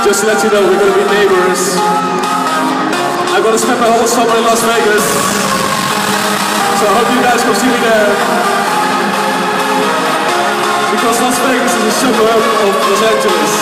Just to let you know, we're going to be neighbors. I'm going to spend my whole summer in Las Vegas. So I hope you guys come see me there. Because Las Vegas is a suburb of Los Angeles.